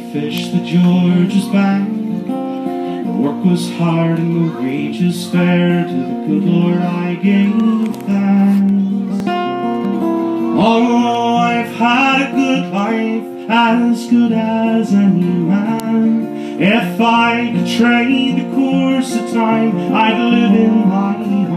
fished the George's bank. The work was hard and the wages fair. To the good Lord I gave thanks. Although I've had a good life, as good as any man, if I could trade the course of time, I'd live in my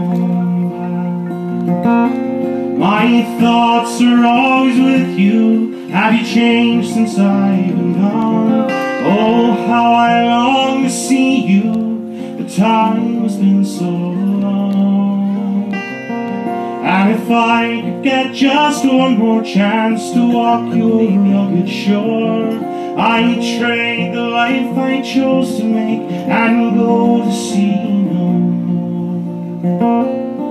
homeland. My thoughts are always with you. Have you changed since I've been gone? Oh, how I long to see you. The time has been so long. And if I could get just one more chance to walk your rugged shore, I'd trade the life I chose to make and go to sea no more.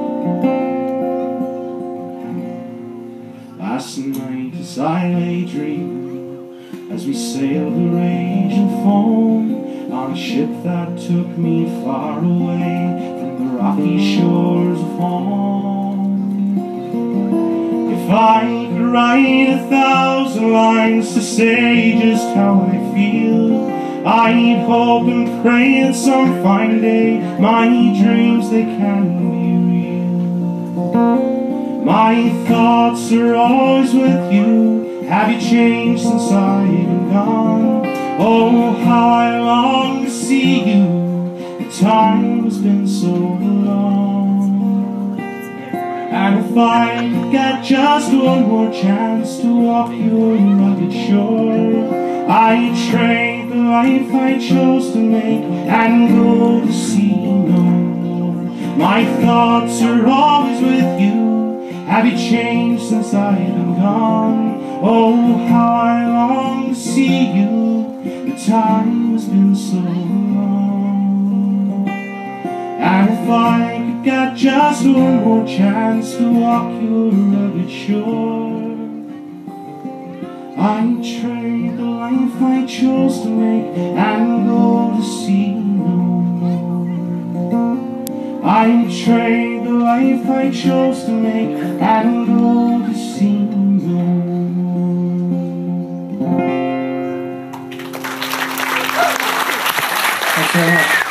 Last night as I lay dreaming, as we sailed the raging foam, on a ship that took me far away from the rocky shores of home. If I could write 1,000 lines to say just how I feel, I'd hope and pray that some fine day my dreams they can be real. My thoughts are always with you. Have you changed since I've been gone? Oh, how I long to see you. The time has been so long. And if I could get just one more chance to walk your rugged shore, I'd trade the life I chose to make and go to sea no more. My thoughts are always with you. Have you changed since I've been gone? Oh, how I long to see you. The time has been so long. And if I could get just one more chance to walk your rugged shore, I'd trade the life I chose to make and go to sea no more. I'd trade the life I chose to make and go to sea no more.